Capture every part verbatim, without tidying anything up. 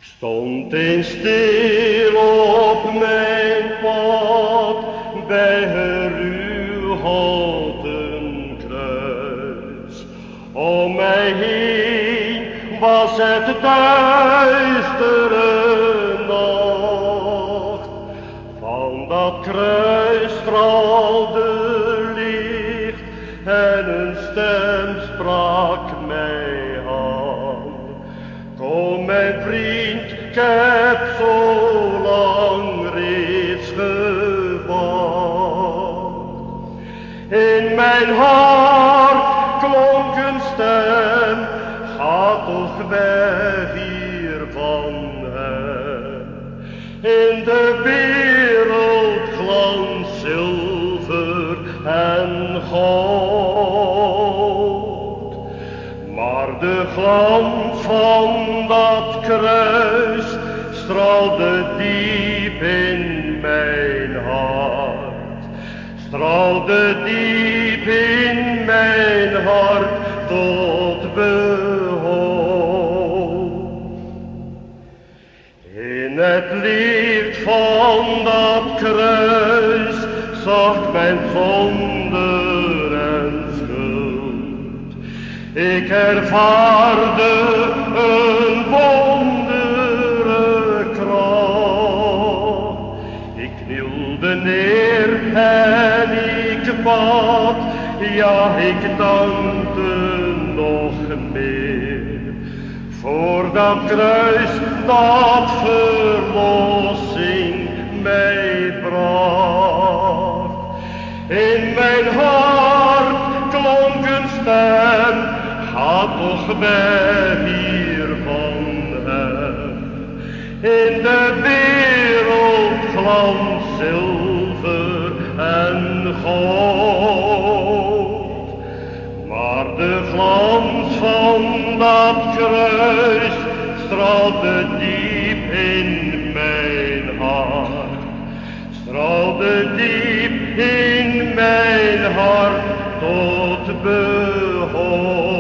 Stond eens stil op mijn pad bij het ruw houten kruis. Om mij heen was het duistere nacht. Van dat kruis straalde licht en een stem sprak mij aan. Kom mijn vriend, ik heb zo lang reeds gewacht. In mijn hart klonk een stem, ga toch weg hier van hem. In de wereld glans zilver en goud, maar de glans van dat kruis straalde diep in mijn hart, straalde diep in mijn hart tot behoud. In het licht van dat kruis zag ik mijn zonde en schuld. Ik ervaarde een wondere kracht. Ik knielde neer en ik bad, ja, ik dankte nog meer voor dat kruis dat verlossing mij bracht. In mijn hart klonk een stem, ga toch weg hier van hem. In de wereld glans zilver en goud, maar de glans van dat kruis straalde diep in mijn hart, straalde diep in mijn hart tot behoud.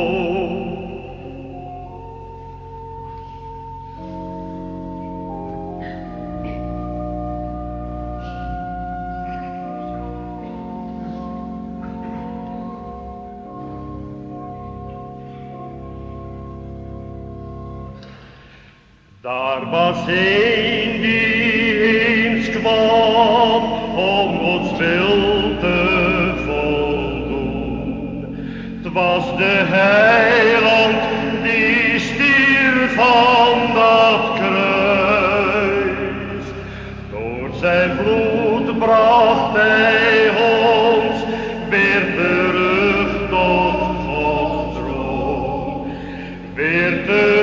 Daar was een die eens kwam om Gods wil te voldoen. Het was de heiland die stierf van dat kruis. Door zijn bloed bracht hij ons weer terug tot Gods troon, weer terug